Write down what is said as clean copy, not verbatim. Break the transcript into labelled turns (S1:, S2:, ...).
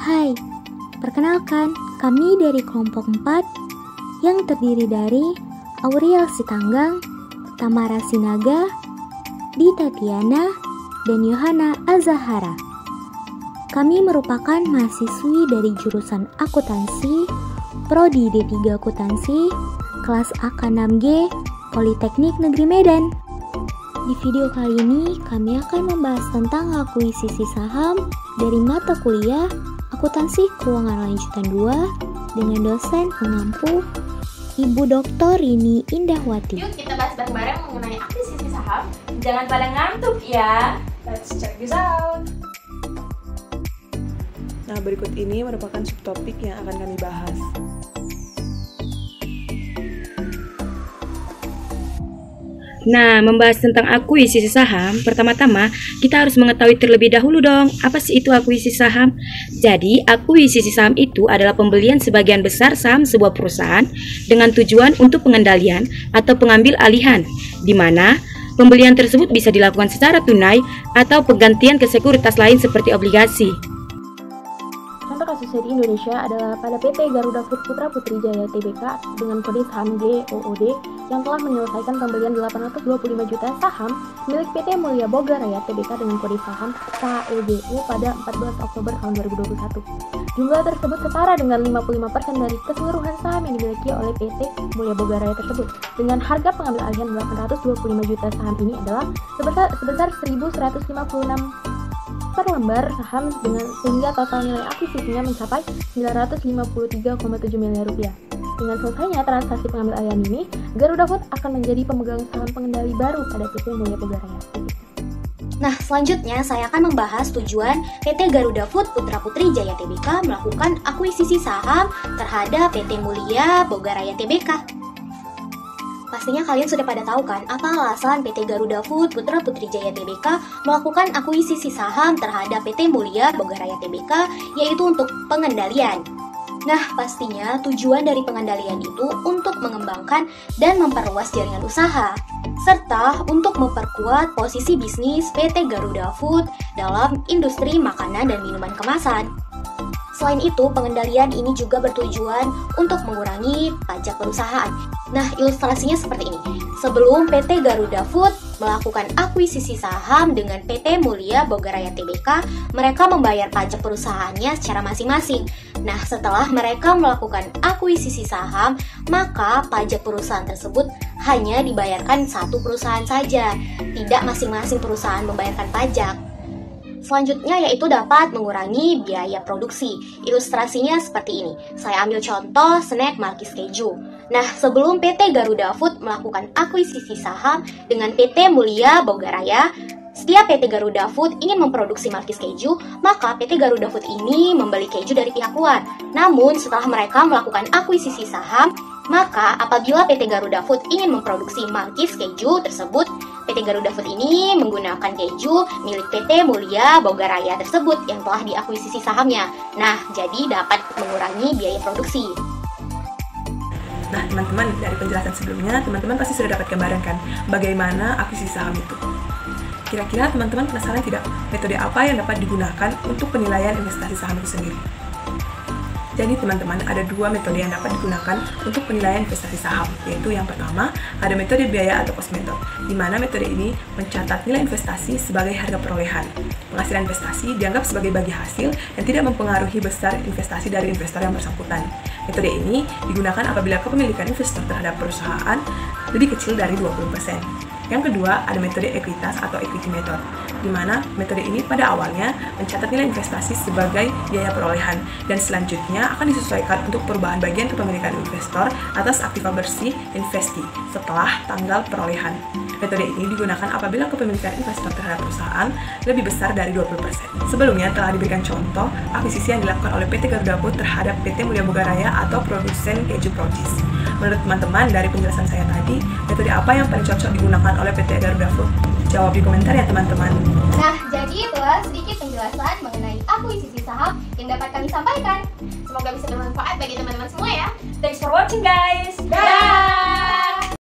S1: Hai, perkenalkan kami dari kelompok 4 yang terdiri dari Auriel Sitanggang, Tamara Sinaga, Dita Tiana, dan Yohana Azahara. Kami merupakan mahasiswi dari jurusan akuntansi, Prodi D3 Akuntansi, kelas AK6G, Politeknik Negeri Medan. Di video kali ini, kami akan membahas tentang akuisisi saham dari mata kuliah Akuntansi Keuangan Lanjutan 2 dengan dosen pengampu Ibu Dr. Rini Indahwati.
S2: Yuk kita bahas bareng-bareng mengenai akuisisi saham. Jangan pada ngantuk ya. Let's check this out.
S3: Nah, berikut ini merupakan subtopik yang akan kami bahas.
S4: Nah, membahas tentang akuisisi saham, pertama-tama kita harus mengetahui terlebih dahulu dong, apa sih itu akuisisi saham? Jadi, akuisisi saham itu adalah pembelian sebagian besar saham sebuah perusahaan dengan tujuan untuk pengendalian atau pengambil alihan, di mana pembelian tersebut bisa dilakukan secara tunai atau penggantian ke sekuritas lain seperti obligasi.
S5: Contoh kasusnya di Indonesia adalah pada PT Garuda Food Putra Putri Jaya Tbk dengan kode saham GOOD yang telah menyelesaikan pembelian 825 juta saham milik PT Mulia Boga Raya Tbk dengan kode saham KEGU pada 14 Oktober tahun 2021. Jumlah tersebut setara dengan 55% dari keseluruhan saham yang dimiliki oleh PT Mulia Boga Raya tersebut. Dengan harga pengambil alihan 825 juta saham ini adalah sebesar 1.156 per lembar saham sehingga total nilai akuisisinya mencapai 953,7 miliar rupiah. Dengan selesainya transaksi pengambil alihan ini, Garuda Food akan menjadi pemegang saham pengendali baru pada PT Mulia Boga Raya.
S6: Nah, selanjutnya saya akan membahas tujuan PT Garuda Food Putra Putri Jaya Tbk melakukan akuisisi saham terhadap PT Mulia Boga Raya Tbk. Pastinya kalian sudah pada tahu kan apa alasan PT Garuda Food Putra Putri Jaya Tbk melakukan akuisisi saham terhadap PT Mulia Boga Raya Tbk, yaitu untuk pengendalian. Nah, pastinya tujuan dari pengendalian itu untuk mengembangkan dan memperluas jaringan usaha, serta untuk memperkuat posisi bisnis PT Garuda Food dalam industri makanan dan minuman kemasan. Selain itu, pengendalian ini juga bertujuan untuk mengurangi pajak perusahaan. Nah, ilustrasinya seperti ini. Sebelum PT Garuda Food melakukan akuisisi saham dengan PT Mulia Boga Raya Tbk, mereka membayar pajak perusahaannya secara masing-masing. Nah, setelah mereka melakukan akuisisi saham, maka pajak perusahaan tersebut hanya dibayarkan satu perusahaan saja, tidak masing-masing perusahaan membayarkan pajak. Selanjutnya yaitu dapat mengurangi biaya produksi. Ilustrasinya seperti ini. Saya ambil contoh snack Malkis Keju. Nah, sebelum PT Garuda Food melakukan akuisisi saham dengan PT Mulia Boga Raya, setiap PT Garuda Food ingin memproduksi Malkis Keju, maka PT Garuda Food ini membeli keju dari pihak luar. Namun, setelah mereka melakukan akuisisi saham, maka apabila PT Garuda Food ingin memproduksi Malkis Keju tersebut, PT Garuda Food ini menggunakan keju milik PT Mulia Boga Raya tersebut yang telah diakuisisi sahamnya. Nah, jadi dapat mengurangi biaya produksi.
S3: Nah, teman-teman, dari penjelasan sebelumnya, teman-teman pasti sudah dapat gambaran kan bagaimana akuisisi saham itu. Kira-kira teman-teman penasaran tidak metode apa yang dapat digunakan untuk penilaian investasi saham itu sendiri? Jadi teman-teman, ada dua metode yang dapat digunakan untuk penilaian investasi saham, yaitu yang pertama, ada metode biaya atau cost method, di mana metode ini mencatat nilai investasi sebagai harga perolehan. Penghasilan investasi dianggap sebagai bagi hasil yang tidak mempengaruhi besar investasi dari investor yang bersangkutan. Metode ini digunakan apabila kepemilikan investor terhadap perusahaan lebih kecil dari 20%. Yang kedua, ada metode ekuitas atau equity method, di mana metode ini pada awalnya mencatat nilai investasi sebagai biaya perolehan dan selanjutnya akan disesuaikan untuk perubahan bagian kepemilikan investor atas aktiva bersih investi setelah tanggal perolehan. Metode ini digunakan apabila kepemilikan investor terhadap perusahaan lebih besar dari 20%. Sebelumnya telah diberikan contoh akuisisi yang dilakukan oleh PT Garuda Food terhadap PT Mulia Boga Raya atau produsen keju Procis. Menurut teman-teman, dari penjelasan saya tadi, metode apa yang paling cocok digunakan oleh PT Garuda Food? Jawab di komentar ya teman-teman.
S2: Nah, jadi itulah sedikit penjelasan mengenai akuisisi saham yang dapat kami sampaikan. Semoga bisa bermanfaat bagi teman-teman semua ya. Thanks for watching guys. Bye.